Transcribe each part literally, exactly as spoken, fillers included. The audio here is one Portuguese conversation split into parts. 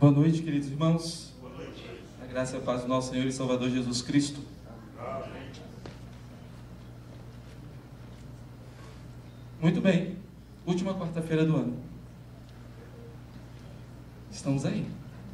Boa noite, queridos irmãos. Boa noite. A graça e a paz do nosso Senhor e Salvador Jesus Cristo. Amém. Muito bem. Última quarta-feira do ano. Estamos aí.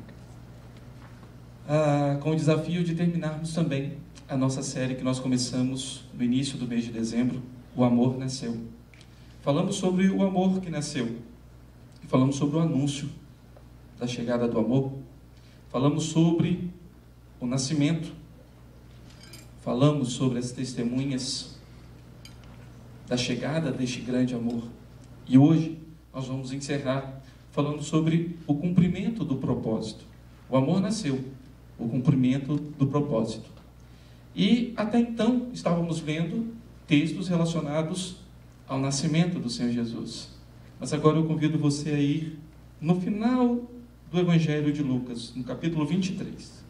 Ah, com o desafio de terminarmos também a nossa série que nós começamos no início do mês de dezembro, O Amor Nasceu. Falamos sobre o amor que nasceu. E falamos sobre o anúncio da chegada do amor. Falamos sobre o nascimento. Falamos sobre as testemunhas da chegada deste grande amor. E hoje nós vamos encerrar falando sobre o cumprimento do propósito. O amor nasceu, o cumprimento do propósito. E até então estávamos lendo textos relacionados ao nascimento do Senhor Jesus. Mas agora eu convido você a ir no final do Evangelho de Lucas, no capítulo vinte e três.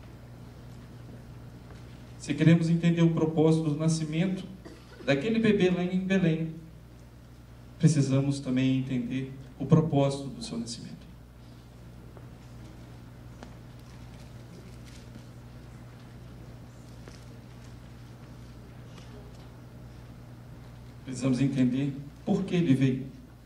Se queremos entender o propósito do nascimento daquele bebê lá em Belém, precisamos também entender o propósito do seu nascimento. Precisamos entender por que ele veio.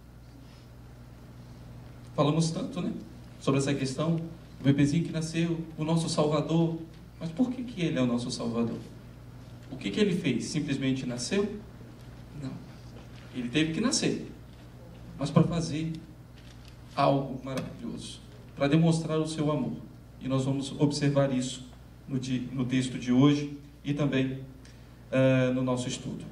Falamos tanto, né? Sobre essa questão, o bebezinho que nasceu, o nosso Salvador. Mas por que que ele é o nosso Salvador? O que que ele fez? Simplesmente nasceu? Não. Ele teve que nascer. Mas para fazer algo maravilhoso. Para demonstrar o seu amor. E nós vamos observar isso no, de, no texto de hoje e também uh, no nosso estudo.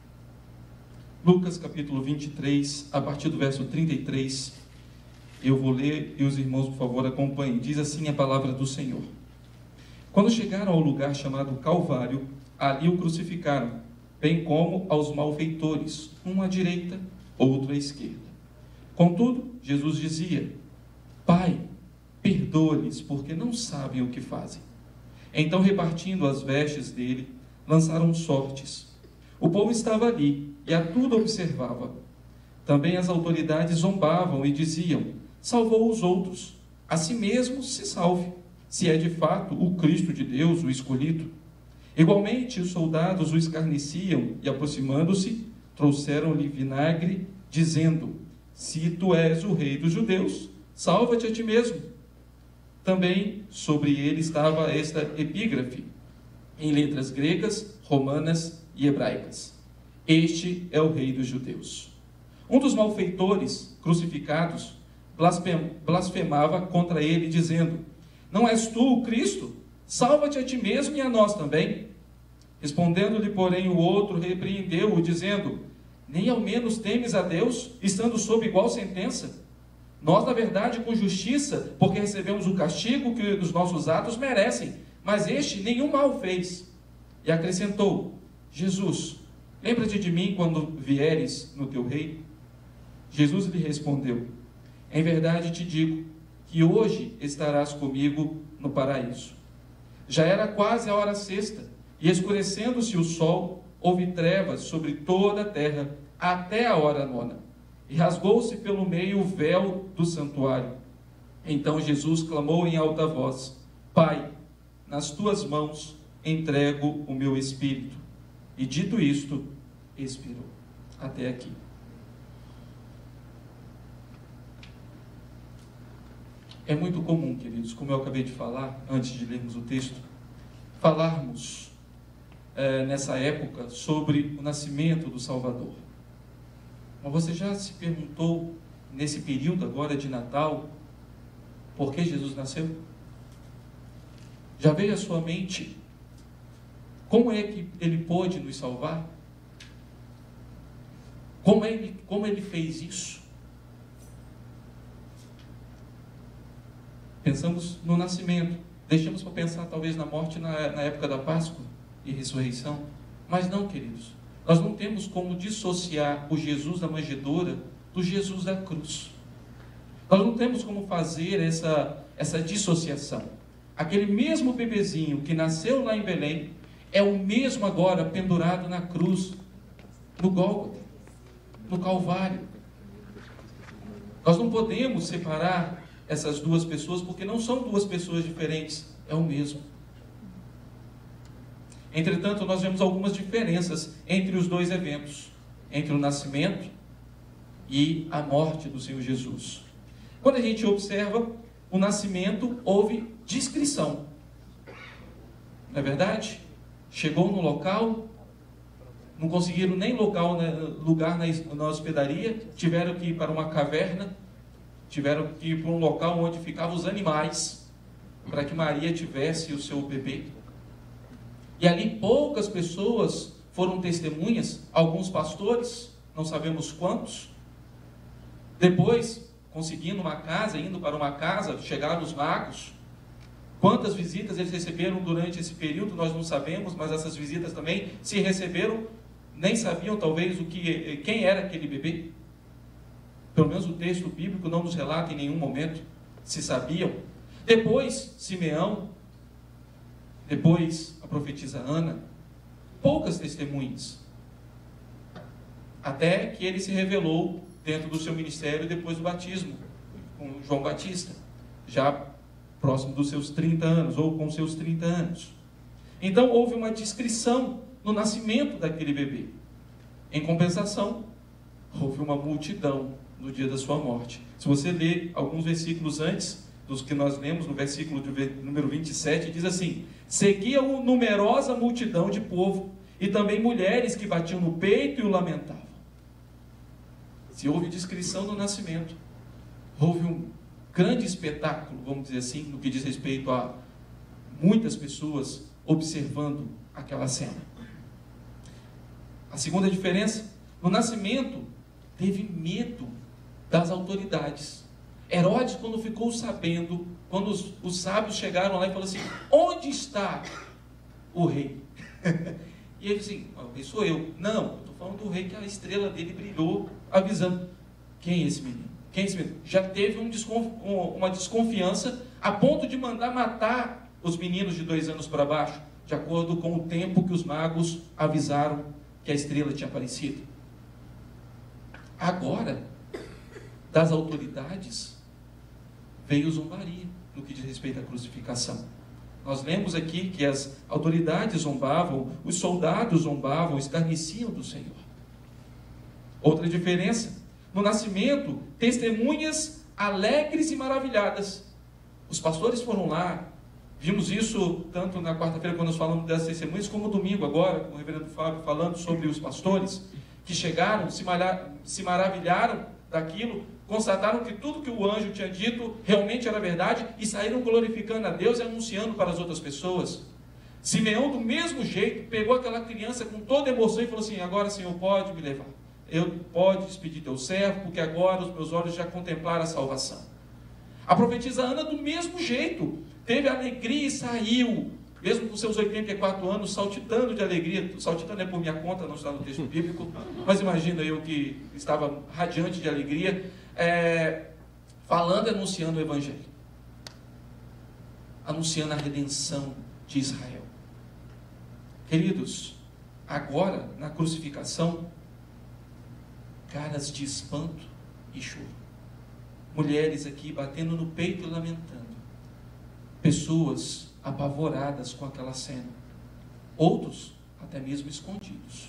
Lucas capítulo vinte e três, a partir do verso trinta e três, eu vou ler e os irmãos, por favor, acompanhem. Diz assim a palavra do Senhor. Quando chegaram ao lugar chamado Calvário, ali o crucificaram, bem como aos malfeitores, um à direita, outro à esquerda. Contudo, Jesus dizia: Pai, perdoa-lhes, porque não sabem o que fazem. Então, repartindo as vestes dele, lançaram sortes. O povo estava ali e a tudo observava. Também as autoridades zombavam e diziam: salvou os outros, a si mesmo se salve, se é de fato o Cristo de Deus, o escolhido. Igualmente os soldados o escarneciam e, aproximando-se, trouxeram-lhe vinagre, dizendo: se tu és o rei dos judeus, salva-te a ti mesmo. Também sobre ele estava esta epígrafe, em letras gregas, romanas e hebraicas: este é o rei dos judeus. Um dos malfeitores crucificados blasfemava contra ele, dizendo: não és tu o Cristo? Salva-te a ti mesmo e a nós também. Respondendo-lhe, porém, o outro repreendeu-o, dizendo: nem ao menos temes a Deus, estando sob igual sentença? Nós, na verdade, com justiça, porque recebemos o castigo que os nossos atos merecem, mas este nenhum mal fez. E acrescentou: Jesus, lembra-te de mim quando vieres no teu reino? Jesus lhe respondeu: em verdade te digo que hoje estarás comigo no paraíso. Já era quase a hora sexta, e escurecendo-se o sol, houve trevas sobre toda a terra até a hora nona. E rasgou-se pelo meio o véu do santuário. Então Jesus clamou em alta voz: Pai, nas tuas mãos entrego o meu espírito. E dito isto, expirou. Até aqui. É muito comum, queridos, como eu acabei de falar, antes de lermos o texto, falarmos é, nessa época sobre o nascimento do Salvador. Mas você já se perguntou, nesse período agora de Natal, por que Jesus nasceu? Já veio à sua mente como é que ele pôde nos salvar? Como ele, como ele fez isso? Pensamos no nascimento, deixamos para pensar talvez na morte na, na época da Páscoa e ressurreição, mas não, queridos, nós não temos como dissociar o Jesus da manjedoura do Jesus da cruz. Nós não temos como fazer essa, essa dissociação. Aquele mesmo bebezinho que nasceu lá em Belém é o mesmo agora pendurado na cruz, no Gólgota, no Calvário. Nós não podemos separar essas duas pessoas, porque não são duas pessoas diferentes, é o mesmo. Entretanto, nós vemos algumas diferenças entre os dois eventos, entre o nascimento e a morte do Senhor Jesus. Quando a gente observa o nascimento, houve descrição. Não é verdade? Chegou no local, não conseguiram nem local, né, lugar na, na hospedaria, tiveram que ir para uma caverna, tiveram que ir para um local onde ficavam os animais, para que Maria tivesse o seu bebê. E ali poucas pessoas foram testemunhas, alguns pastores, não sabemos quantos. Depois, conseguindo uma casa, indo para uma casa, chegaram os magos. Quantas visitas eles receberam durante esse período, nós não sabemos, mas essas visitas também, se receberam, nem sabiam talvez o que, quem era aquele bebê. Pelo menos o texto bíblico não nos relata em nenhum momento se sabiam. Depois, Simeão, depois a profetisa Ana, poucas testemunhas. Até que ele se revelou dentro do seu ministério depois do batismo, com João Batista, já próximo dos seus trinta anos, ou com seus trinta anos. Então houve uma descrição no nascimento daquele bebê. Em compensação, houve uma multidão no dia da sua morte. Se você ler alguns versículos antes dos que nós lemos, no versículo de número vinte e sete, diz assim: seguia-o numerosa multidão de povo, e também mulheres que batiam no peito e o lamentavam. Se houve descrição do nascimento, houve um grande espetáculo, vamos dizer assim, no que diz respeito a muitas pessoas observando aquela cena. A segunda diferença, no nascimento, teve medo das autoridades. Herodes, quando ficou sabendo, quando os, os sábios chegaram lá e falaram assim: onde está o rei? E ele disse: assim, sou eu. Não, eu estou falando do rei, que a estrela dele brilhou, avisando. Quem é esse menino? Quem é esse menino? Já teve um desconf... uma desconfiança a ponto de mandar matar os meninos de dois anos para baixo, de acordo com o tempo que os magos avisaram que a estrela tinha aparecido. Agora, das autoridades, veio zombaria no que diz respeito à crucificação. Nós lemos aqui que as autoridades zombavam, os soldados zombavam, escarneciam do Senhor. Outra diferença, no nascimento, testemunhas alegres e maravilhadas. Os pastores foram lá, vimos isso tanto na quarta-feira, quando nós falamos das testemunhas, como domingo agora, com o reverendo Fábio falando sobre os pastores, que chegaram, se, malha, se maravilharam daquilo, constataram que tudo que o anjo tinha dito realmente era verdade e saíram glorificando a Deus e anunciando para as outras pessoas. Simeão, do mesmo jeito, pegou aquela criança com toda emoção e falou assim: agora, Senhor, pode me levar. Eu pode despedir teu servo, porque agora os meus olhos já contemplaram a salvação. A profetisa Ana, do mesmo jeito, teve alegria e saiu, mesmo com seus oitenta e quatro anos, saltitando de alegria. Saltitando é por minha conta, não está no texto bíblico, mas imagina eu que estava radiante de alegria, é, falando e anunciando o Evangelho, anunciando a redenção de Israel. Queridos, agora, na crucificação, caras de espanto e choro. Mulheres aqui batendo no peito e lamentando. Pessoas apavoradas com aquela cena. Outros até mesmo escondidos.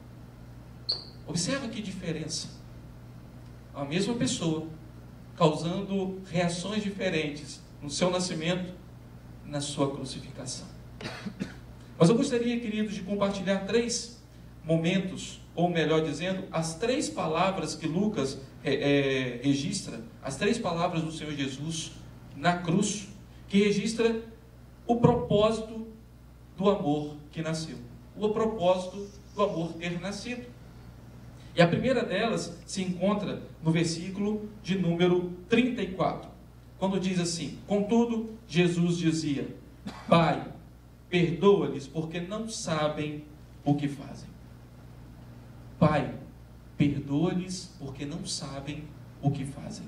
Observa que diferença. A mesma pessoa causando reações diferentes no seu nascimento e na sua crucificação. Mas eu gostaria, queridos, de compartilhar três momentos, ou melhor dizendo, as três palavras que Lucas é, é, registra, as três palavras do Senhor Jesus na cruz, que registra o propósito do amor que nasceu, o propósito do amor ter nascido. E a primeira delas se encontra no versículo de número trinta e quatro, quando diz assim: contudo, Jesus dizia: Pai, perdoa-lhes, porque não sabem o que fazem. Pai, perdoa-lhes, porque não sabem o que fazem.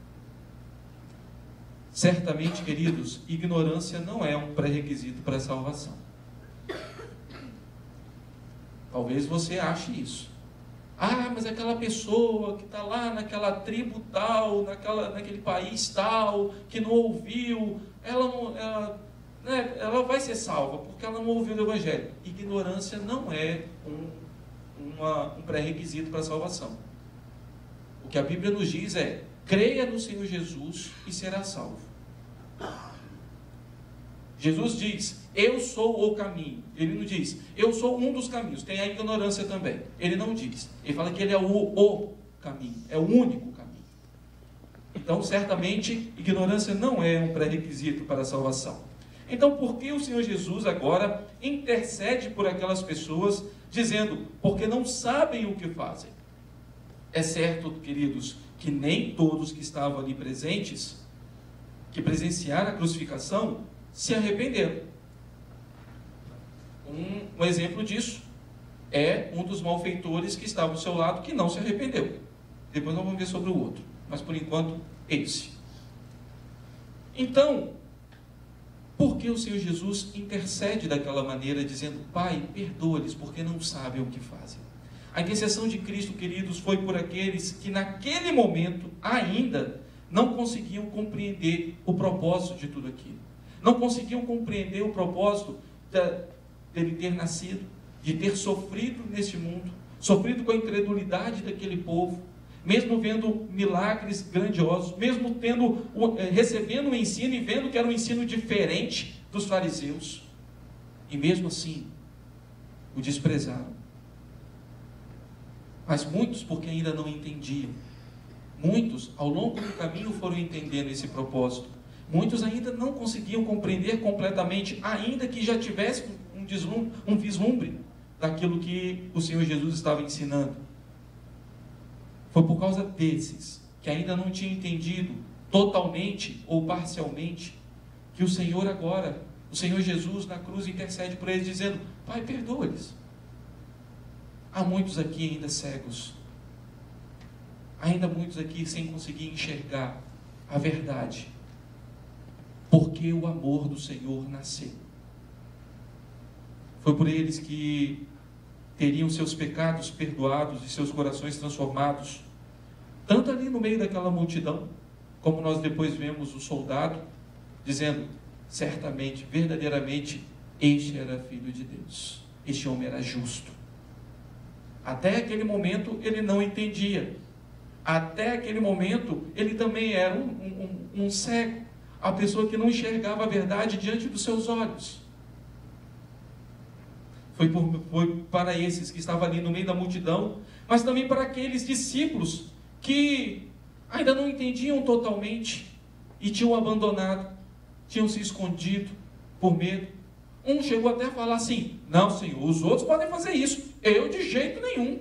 Certamente, queridos, ignorância não é um pré-requisito para a salvação. Talvez você ache isso. Ah, mas aquela pessoa que está lá naquela tribo tal, naquela, naquele país tal, que não ouviu, ela, não, ela, né, ela vai ser salva, porque ela não ouviu o Evangelho. Ignorância não é um, uma, um pré-requisito para a salvação. O que a Bíblia nos diz é: creia no Senhor Jesus e será salvo. Jesus diz: eu sou o caminho. Ele não diz: eu sou um dos caminhos. Tem a ignorância também. Ele não diz. Ele fala que ele é o, o caminho. É o único caminho. Então, certamente, ignorância não é um pré-requisito para a salvação. Então, por que o Senhor Jesus agora intercede por aquelas pessoas, dizendo: porque não sabem o que fazem? É certo, queridos, que nem todos que estavam ali presentes, que presenciaram a crucificação, se arrependeram. Um, um exemplo disso é um dos malfeitores que estava ao seu lado, que não se arrependeu. Depois nós vamos ver sobre o outro, mas por enquanto esse. Então, por que o Senhor Jesus intercede daquela maneira, dizendo: Pai, perdoa-lhes, porque não sabem o que fazem? A intercessão de Cristo, queridos, foi por aqueles que naquele momento ainda não conseguiam compreender o propósito de tudo aquilo. Não conseguiam compreender o propósito da, dele ter nascido, de ter sofrido neste mundo, sofrido com a incredulidade daquele povo, mesmo vendo milagres grandiosos, mesmo tendo, recebendo o ensino e vendo que era um ensino diferente dos fariseus, e mesmo assim o desprezaram. Mas muitos, porque ainda não entendiam, muitos ao longo do caminho foram entendendo esse propósito. Muitos ainda não conseguiam compreender completamente, ainda que já tivesse um vislumbre, um vislumbre daquilo que o Senhor Jesus estava ensinando. Foi por causa desses, que ainda não tinham entendido totalmente ou parcialmente, que o Senhor agora, o Senhor Jesus na cruz intercede por eles, dizendo: Pai, perdoa-lhes. Há muitos aqui ainda cegos, ainda muitos aqui sem conseguir enxergar a verdade, porque o amor do Senhor nasceu. Foi por eles que teriam seus pecados perdoados e seus corações transformados, tanto ali no meio daquela multidão, como nós depois vemos o soldado dizendo: certamente, verdadeiramente, este era filho de Deus, este homem era justo. Até aquele momento ele não entendia, até aquele momento ele também era um, um, um cego, a pessoa que não enxergava a verdade diante dos seus olhos. Foi, por, foi para esses que estavam ali no meio da multidão, mas também para aqueles discípulos que ainda não entendiam totalmente e tinham abandonado, tinham se escondido por medo. Um chegou até a falar assim: não, Senhor, os outros podem fazer isso, eu de jeito nenhum.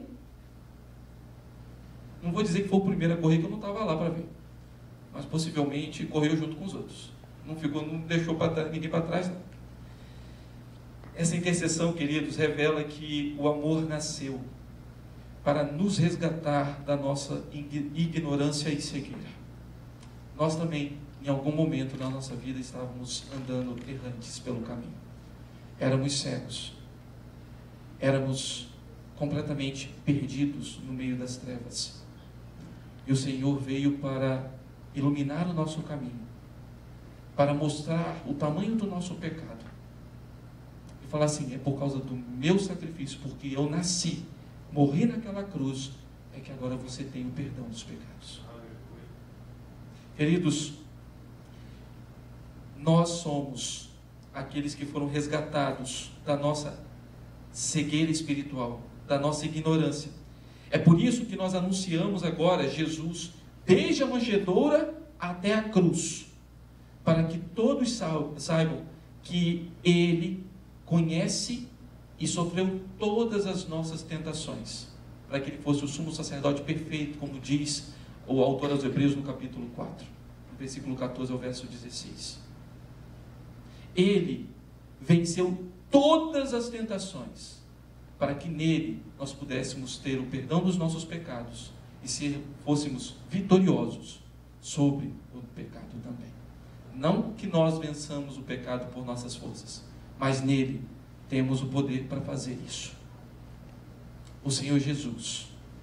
Não vou dizer que foi o primeiro a correr, que eu não estava lá para ver, mas possivelmente correu junto com os outros, não ficou, não deixou para ninguém para trás, não. Essa intercessão, queridos, revela que o amor nasceu para nos resgatar da nossa ignorância e cegueira. Nós também, em algum momento na nossa vida, estávamos andando errantes pelo caminho. Éramos cegos. Éramos completamente perdidos no meio das trevas. E o Senhor veio para iluminar o nosso caminho, para mostrar o tamanho do nosso pecado. E falar assim: é por causa do meu sacrifício, porque eu nasci, morri naquela cruz, é que agora você tem o perdão dos pecados. Queridos, nós somos aqueles que foram resgatados da nossa cegueira espiritual, da nossa ignorância. É por isso que nós anunciamos agora Jesus desde a manjedoura até a cruz, para que todos saibam que Ele conhece e sofreu todas as nossas tentações, para que Ele fosse o sumo sacerdote perfeito, como diz o autor aos Hebreus no capítulo quatro, no versículo catorze ao verso dezesseis. Ele venceu todas as tentações, para que nele nós pudéssemos ter o perdão dos nossos pecados e ser, fôssemos vitoriosos sobre o pecado também. Não que nós vençamos o pecado por nossas forças, mas nele temos o poder para fazer isso. O Senhor Jesus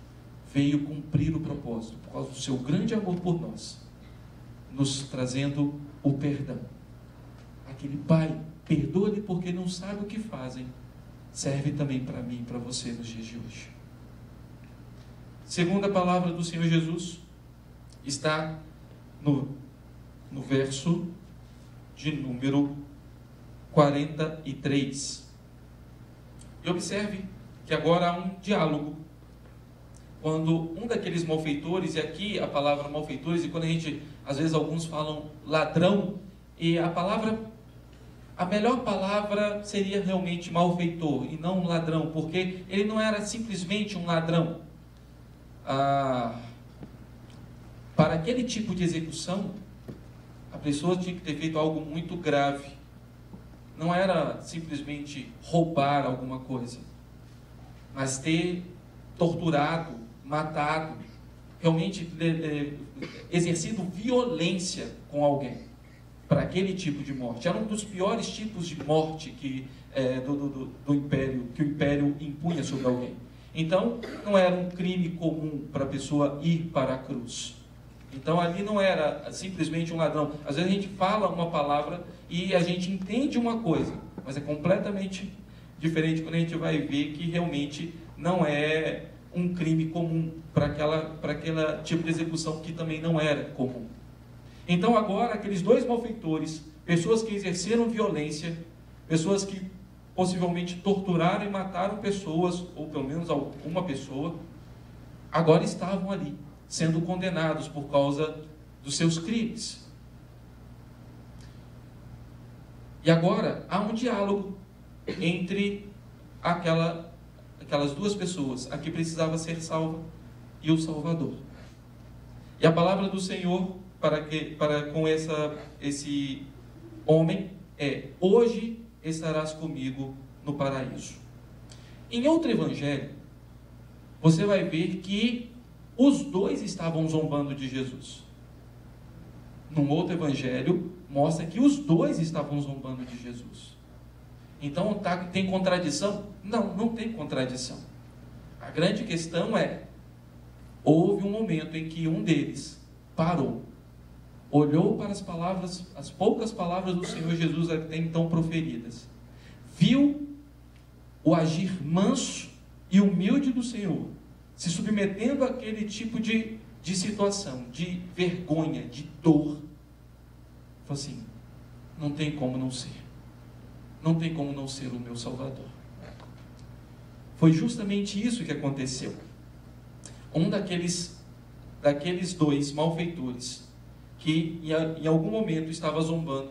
veio cumprir o propósito, por causa do seu grande amor por nós, nos trazendo o perdão. Aquele Pai, perdoa-lhe porque não sabe o que fazem, serve também para mim e para você nos dias de hoje. Segunda palavra do Senhor Jesus está no, no verso de número quarenta e três. E observe que agora há um diálogo. Quando um daqueles malfeitores, e aqui a palavra malfeitores, e quando a gente, às vezes alguns falam ladrão, e a palavra, a melhor palavra seria realmente malfeitor, e não ladrão, porque ele não era simplesmente um ladrão. Ah, para aquele tipo de execução, a pessoa tinha que ter feito algo muito grave. Não era simplesmente roubar alguma coisa, mas ter torturado, matado, realmente é, exercido violência com alguém, para aquele tipo de morte. Era um dos piores tipos de morte que, é, do, do, do império, que o império impunha sobre alguém. Então, não era um crime comum para a pessoa ir para a cruz. Então, ali não era simplesmente um ladrão. Às vezes a gente fala uma palavra e a gente entende uma coisa, mas é completamente diferente quando a gente vai ver que realmente não é um crime comum para aquela, para aquela tipo de execução que também não era comum. Então agora aqueles dois malfeitores, pessoas que exerceram violência, pessoas que possivelmente torturaram e mataram pessoas, ou pelo menos uma pessoa, agora estavam ali, sendo condenados por causa dos seus crimes. E agora há um diálogo entre aquela aquelas duas pessoas, a que precisava ser salva e o Salvador. E a palavra do Senhor para, que, para com essa, esse homem é: hoje estarás comigo no paraíso. Em outro evangelho, você vai ver que os dois estavam zombando de Jesus. Num outro evangelho, mostra que os dois estavam zombando de Jesus. Então, tá, tem contradição? Não, não tem contradição. A grande questão é, houve um momento em que um deles parou, olhou para as palavras, as poucas palavras do Senhor Jesus até então proferidas, viu o agir manso e humilde do Senhor, se submetendo àquele tipo de, de situação, de vergonha, de dor. Falou assim: não tem como não ser. Não tem como não ser o meu Salvador. Foi justamente isso que aconteceu. Um daqueles, daqueles dois malfeitores, que em algum momento estava zombando,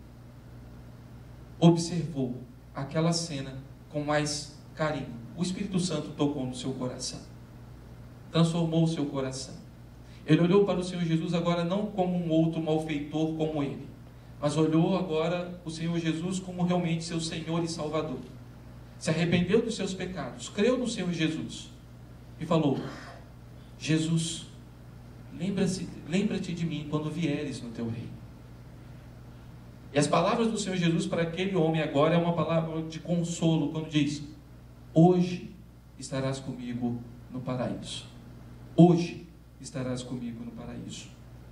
observou aquela cena com mais carinho. O Espírito Santo tocou no seu coração, transformou o seu coração. Ele olhou para o Senhor Jesus agora não como um outro malfeitor como ele, mas olhou agora o Senhor Jesus como realmente seu Senhor e Salvador. Se arrependeu dos seus pecados, creu no Senhor Jesus e falou: Jesus, lembra-se, lembra-te de mim quando vieres no teu reino. E as palavras do Senhor Jesus para aquele homem agora é uma palavra de consolo, quando diz: hoje estarás comigo no paraíso. Hoje estarás comigo no paraíso.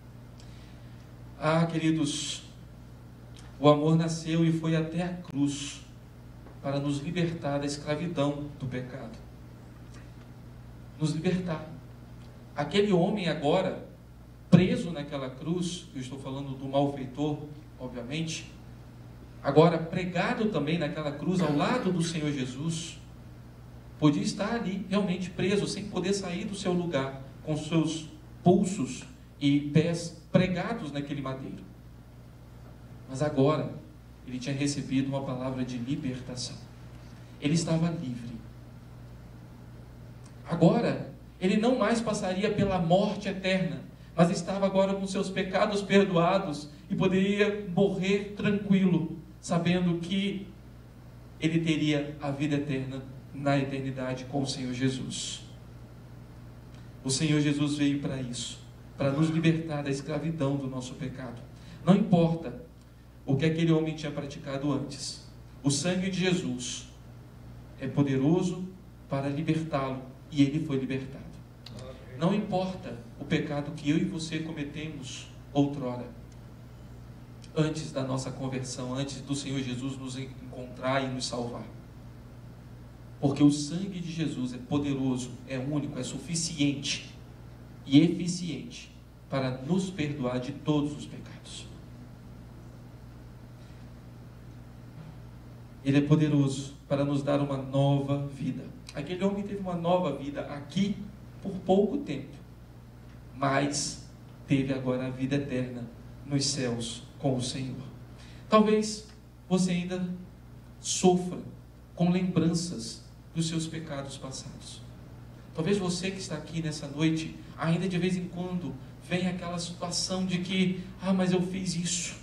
Ah, queridos, o amor nasceu e foi até a cruz para nos libertar da escravidão do pecado. Nos libertar. Aquele homem agora, preso naquela cruz, eu estou falando do malfeitor, obviamente, agora pregado também naquela cruz ao lado do Senhor Jesus, podia estar ali realmente preso, sem poder sair do seu lugar, com seus pulsos e pés pregados naquele madeiro. Mas agora, ele tinha recebido uma palavra de libertação. Ele estava livre. Agora, ele não mais passaria pela morte eterna, mas estava agora com seus pecados perdoados e poderia morrer tranquilo, sabendo que ele teria a vida eterna na eternidade com o Senhor Jesus. O Senhor Jesus veio para isso, para nos libertar da escravidão do nosso pecado. Não importa o que aquele homem tinha praticado antes, o sangue de Jesus é poderoso para libertá-lo, e ele foi libertado. Não importa o pecado que eu e você cometemos outrora, antes da nossa conversão, antes do Senhor Jesus nos encontrar e nos salvar. Porque o sangue de Jesus é poderoso, é único, é suficiente e eficiente para nos perdoar de todos os pecados. Ele é poderoso para nos dar uma nova vida. Aquele homem teve uma nova vida aqui por pouco tempo, mas teve agora a vida eterna nos céus com o Senhor. Talvez você ainda sofra com lembranças dos seus pecados passados. Talvez você que está aqui nessa noite, ainda de vez em quando, vem aquela situação de que, ah, mas eu fiz isso.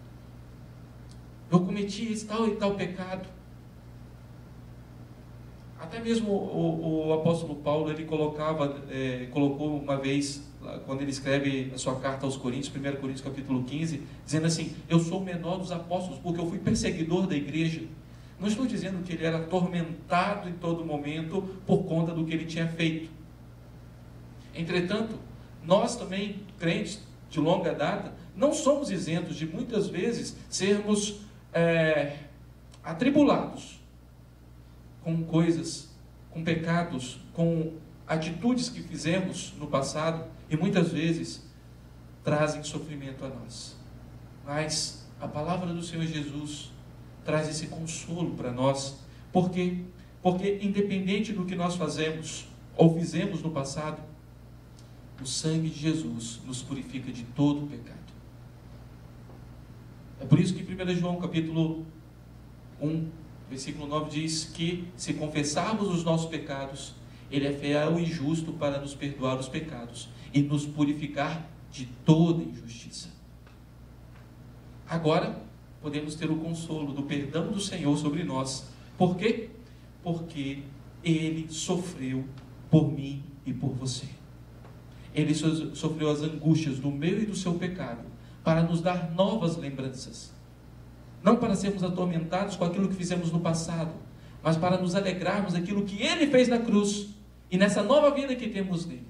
Eu cometi esse tal e tal pecado. Até mesmo o, o apóstolo Paulo, ele colocava, é, colocou uma vez, quando ele escreve a sua carta aos Coríntios, primeiro Coríntios capítulo quinze, dizendo assim: eu sou o menor dos apóstolos, porque eu fui perseguidor da igreja. Não estou dizendo que ele era atormentado em todo momento por conta do que ele tinha feito. Entretanto, nós também, crentes de longa data, não somos isentos de muitas vezes sermos é, atribulados com coisas, com pecados, com atitudes que fizemos no passado, e muitas vezes trazem sofrimento a nós. Mas a palavra do Senhor Jesus traz esse consolo para nós. Por quê? Porque independente do que nós fazemos ou fizemos no passado, o sangue de Jesus nos purifica de todo o pecado. É por isso que em primeiro João capítulo um, versículo nove diz que se confessarmos os nossos pecados, Ele é fiel e justo para nos perdoar os pecados e nos purificar de toda injustiça. Agora, podemos ter o consolo do perdão do Senhor sobre nós. Por quê? Porque Ele sofreu por mim e por você. Ele sofreu as angústias do meu e do seu pecado para nos dar novas lembranças. Não para sermos atormentados com aquilo que fizemos no passado, mas para nos alegrarmos daquilo que Ele fez na cruz e nessa nova vida que temos nele.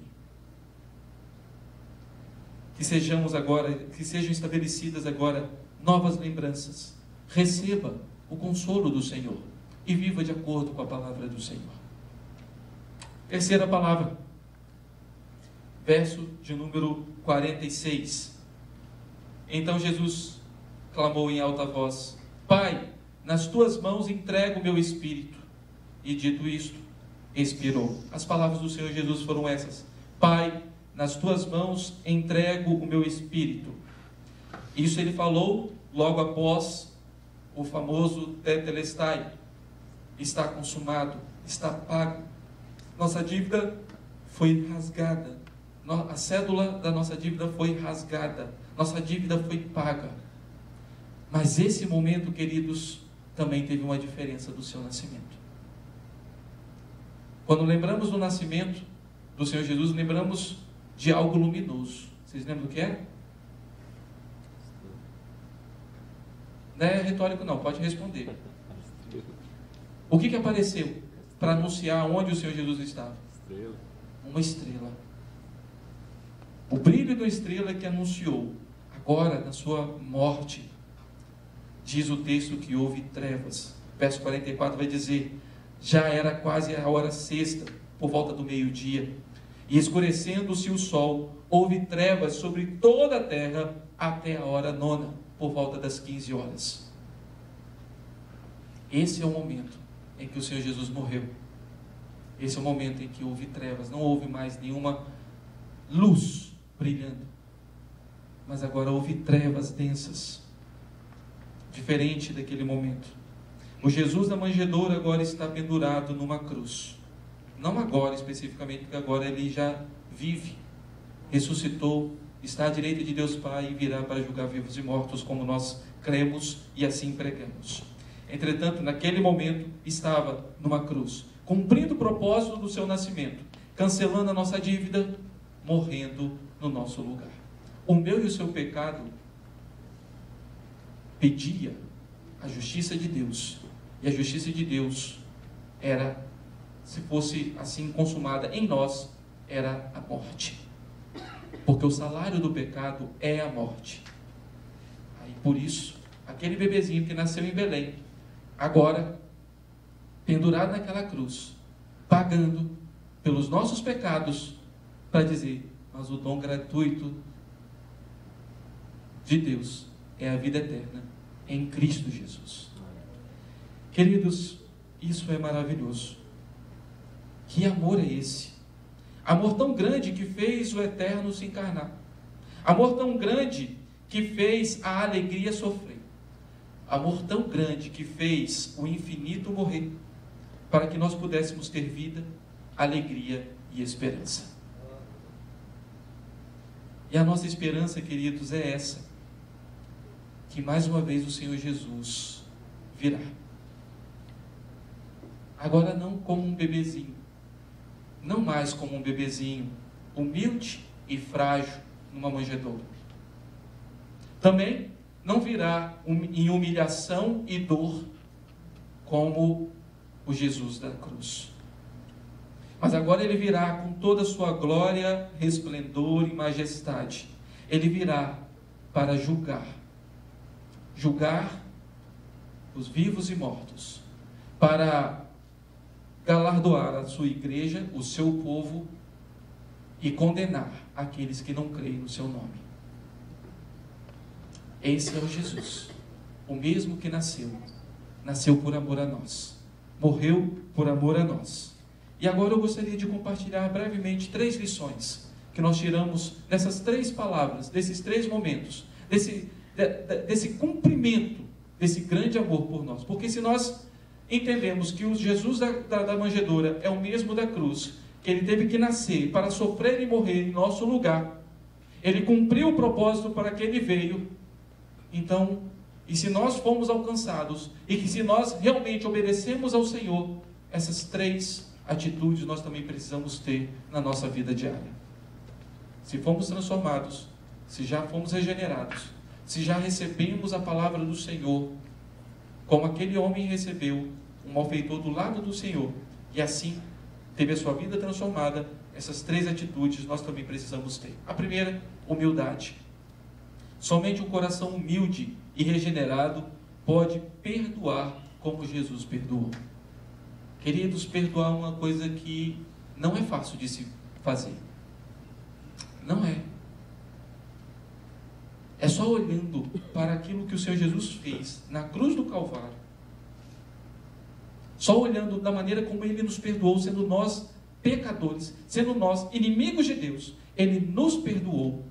Que sejamos agora, que sejam estabelecidas agora novas lembranças. Receba o consolo do Senhor e viva de acordo com a palavra do Senhor. Terceira palavra, verso de número quarenta e seis. Então Jesus clamou em alta voz: Pai, nas tuas mãos entrego o meu espírito. E dito isto, expirou. As palavras do Senhor Jesus foram essas: Pai, nas tuas mãos entrego o meu espírito. Isso ele falou logo após o famoso Tetelestai. Está consumado, está pago. Nossa dívida foi rasgada. A cédula da nossa dívida foi rasgada. Nossa dívida foi paga. Mas esse momento, queridos, também teve uma diferença do seu nascimento. Quando lembramos do nascimento do Senhor Jesus, lembramos de algo luminoso. Vocês lembram do que era? Não é retórico não, pode responder. O que que apareceu para anunciar onde o Senhor Jesus estava? Estrela. Uma estrela. O brilho da estrela que anunciou, agora na sua morte, diz o texto que houve trevas. Verso quarenta e quatro vai dizer: já era quase a hora sexta, por volta do meio-dia, e escurecendo-se o sol, houve trevas sobre toda a terra até a hora nona, por volta das quinze horas. Esse é o momento em que o Senhor Jesus morreu. Esse é o momento em que houve trevas, não houve mais nenhuma luz brilhando, mas agora houve trevas densas, diferente daquele momento. O Jesus da manjedoura agora está pendurado numa cruz. Não agora especificamente, porque agora ele já vive, ressuscitou, está à direita de Deus Pai e virá para julgar vivos e mortos, como nós cremos e assim pregamos. Entretanto, naquele momento estava numa cruz, cumprindo o propósito do seu nascimento, cancelando a nossa dívida, morrendo no nosso lugar. O meu e o seu pecado pedia a justiça de Deus, e a justiça de Deus era, se fosse assim consumada em nós, era a morte. Porque o salário do pecado é a morte. Aí, por isso, aquele bebezinho que nasceu em Belém, agora, pendurado naquela cruz, pagando pelos nossos pecados, para dizer, mas o dom gratuito de Deus é a vida eterna em Cristo Jesus. Queridos, isso é maravilhoso. Que amor é esse? Amor tão grande que fez o eterno se encarnar. Amor tão grande que fez a alegria sofrer. Amor tão grande que fez o infinito morrer, para que nós pudéssemos ter vida, alegria e esperança. E a nossa esperança, queridos, é essa: que mais uma vez o Senhor Jesus virá. Agora não como um bebezinho, não mais como um bebezinho humilde e frágil numa manjedoura. Também não virá em humilhação e dor como o Jesus da cruz. Mas agora ele virá com toda a sua glória, resplendor e majestade. Ele virá para julgar. Julgar os vivos e mortos. Para galardoar a sua igreja, o seu povo, e condenar aqueles que não creem no seu nome. Esse é o Jesus, o mesmo que nasceu, nasceu por amor a nós, morreu por amor a nós. E agora eu gostaria de compartilhar brevemente três lições que nós tiramos dessas três palavras, desses três momentos, desse, de, de, desse cumprimento, desse grande amor por nós. Porque se nós entendemos que o Jesus da, da, da manjedoura é o mesmo da cruz, que ele teve que nascer para sofrer e morrer em nosso lugar, ele cumpriu o propósito para que ele veio. Então, e se nós formos alcançados, e que se nós realmente obedecemos ao Senhor, essas três atitudes nós também precisamos ter na nossa vida diária. Se fomos transformados, se já fomos regenerados, se já recebemos a palavra do Senhor, como aquele homem recebeu um malfeitor do lado do Senhor, e assim teve a sua vida transformada, essas três atitudes nós também precisamos ter. A primeira, humildade. Somente um coração humilde e regenerado pode perdoar como Jesus perdoou. Queridos, perdoar é uma coisa que não é fácil de se fazer. Não é. É só olhando para aquilo que o Senhor Jesus fez na cruz do Calvário. Só olhando da maneira como Ele nos perdoou, sendo nós pecadores, sendo nós inimigos de Deus, Ele nos perdoou.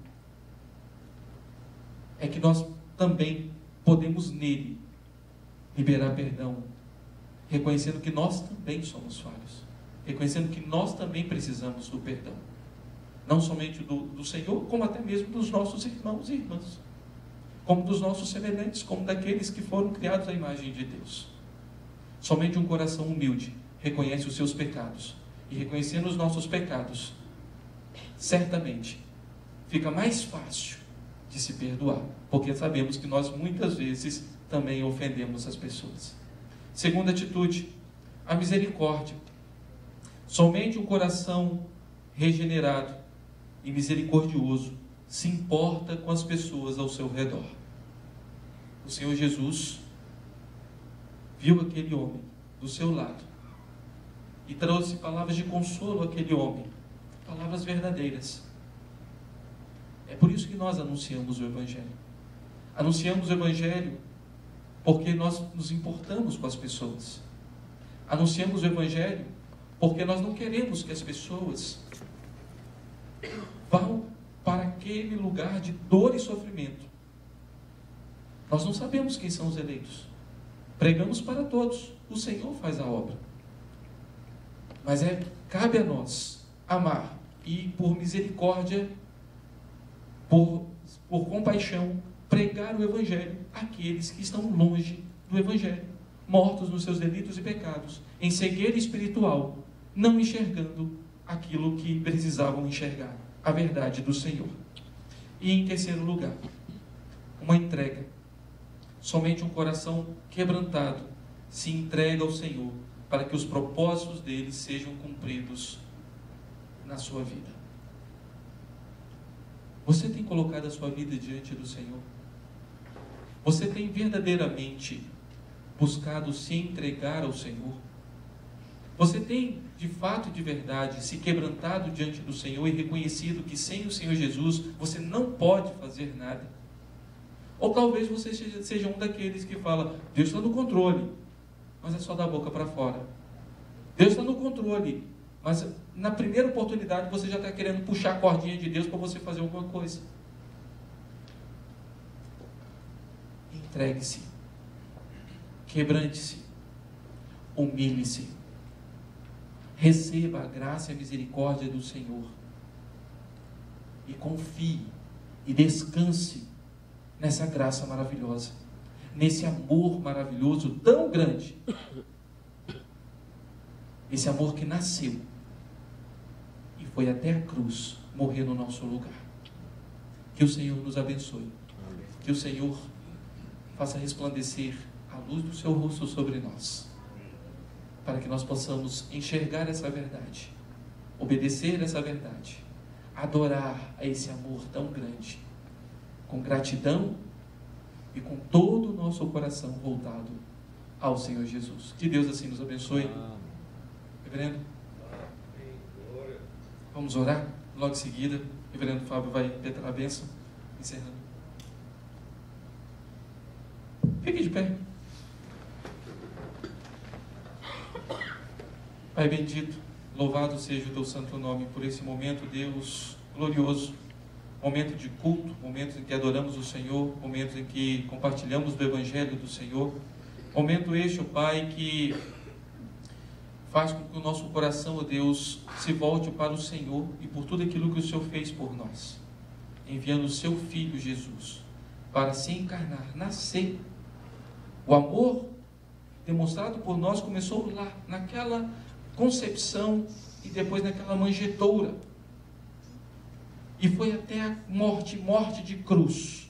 É que nós também podemos nele liberar perdão, reconhecendo que nós também somos falhos, reconhecendo que nós também precisamos do perdão, não somente do, do Senhor, como até mesmo dos nossos irmãos e irmãs, como dos nossos semelhantes, como daqueles que foram criados à imagem de Deus. Somente um coração humilde reconhece os seus pecados, e reconhecendo os nossos pecados, certamente fica mais fácil de se perdoar, porque sabemos que nós muitas vezes também ofendemos as pessoas. Segunda atitude, a misericórdia. Somente um coração regenerado e misericordioso se importa com as pessoas ao seu redor. O Senhor Jesus viu aquele homem do seu lado e trouxe palavras de consolo àquele homem, palavras verdadeiras. É por isso que nós anunciamos o Evangelho. Anunciamos o Evangelho porque nós nos importamos com as pessoas. Anunciamos o Evangelho porque nós não queremos que as pessoas vão para aquele lugar de dor e sofrimento. Nós não sabemos quem são os eleitos. Pregamos para todos. O Senhor faz a obra. Mas é, cabe a nós amar e, por misericórdia, Por, por compaixão, pregar o Evangelho àqueles que estão longe do Evangelho, mortos nos seus delitos e pecados, em cegueira espiritual, não enxergando aquilo que precisavam enxergar, a verdade do Senhor. E em terceiro lugar, uma entrega. Somente um coração quebrantado se entrega ao Senhor para que os propósitos dele sejam cumpridos na sua vida? Você tem colocado a sua vida diante do Senhor? Você tem verdadeiramente buscado se entregar ao Senhor? Você tem, de fato e de verdade, se quebrantado diante do Senhor e reconhecido que sem o Senhor Jesus você não pode fazer nada? Ou talvez você seja um daqueles que fala: Deus está no controle, mas é só da boca para fora. Deus está no controle, mas na primeira oportunidade você já está querendo puxar a cordinha de Deus para você fazer alguma coisa. Entregue-se, quebrante-se, humilhe-se, receba a graça e a misericórdia do Senhor e confie e descanse nessa graça maravilhosa, nesse amor maravilhoso tão grande, esse amor que nasceu e foi até a cruz morrer no nosso lugar. Que o Senhor nos abençoe, que o Senhor faça resplandecer a luz do seu rosto sobre nós, para que nós possamos enxergar essa verdade, obedecer essa verdade, adorar a esse amor tão grande, com gratidão e com todo o nosso coração voltado ao Senhor Jesus. Que Deus assim nos abençoe. Reverendo, vamos orar? Logo em seguida, o reverendo Fábio vai petrar a bênção, encerrando. Fique de pé. Pai bendito, louvado seja o teu santo nome por esse momento, Deus glorioso, momento de culto, momentos em que adoramos o Senhor, momentos em que compartilhamos do Evangelho do Senhor, momento este, ó Pai, que faz com que o nosso coração, ó Deus, se volte para o Senhor e por tudo aquilo que o Senhor fez por nós, enviando o seu Filho Jesus para se encarnar, nascer. O amor demonstrado por nós começou lá, naquela concepção e depois naquela manjedoura, e foi até a morte, morte de cruz,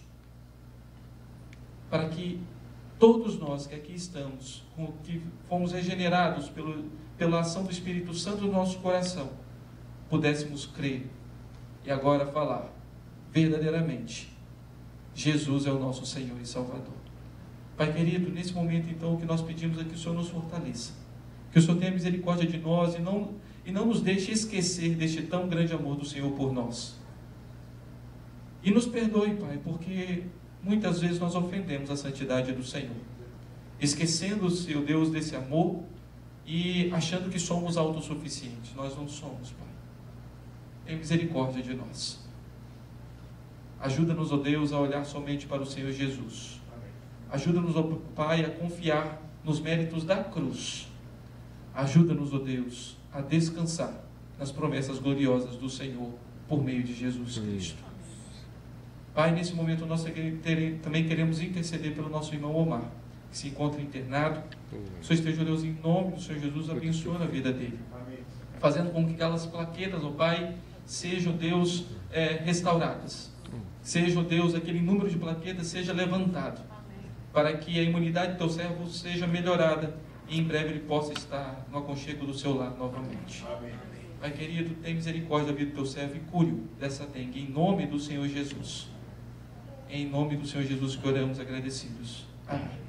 para que todos nós que aqui estamos, que fomos regenerados pelo, pela ação do Espírito Santo no nosso coração, pudéssemos crer e agora falar verdadeiramente: Jesus é o nosso Senhor e Salvador. Pai querido, nesse momento então o que nós pedimos é que o Senhor nos fortaleça, que o Senhor tenha misericórdia de nós e não, e não nos deixe esquecer deste tão grande amor do Senhor por nós. E nos perdoe, Pai, porque muitas vezes nós ofendemos a santidade do Senhor, esquecendo-se, ó Deus, desse amor e achando que somos autossuficientes. Nós não somos, Pai. Tem misericórdia de nós. Ajuda-nos, ó Deus, a olhar somente para o Senhor Jesus. Ajuda-nos, ó Pai, a confiar nos méritos da cruz. Ajuda-nos, ó Deus, a descansar nas promessas gloriosas do Senhor por meio de Jesus Cristo. Pai, nesse momento nós também queremos interceder pelo nosso irmão Omar, que se encontra internado. O Senhor esteja, Deus, em nome do Senhor Jesus, abençoando a vida dele, fazendo com que aquelas plaquetas, ó Pai, sejam, Deus, é, restauradas. Seja, ó Deus, aquele número de plaquetas seja levantado, para que a imunidade do teu servo seja melhorada e em breve ele possa estar no aconchego do seu lar novamente. Amém. Pai querido, tem misericórdia da vida do teu servo e cure-o dessa dengue, em nome do Senhor Jesus. Em nome do Senhor Jesus que oramos agradecidos. Amém.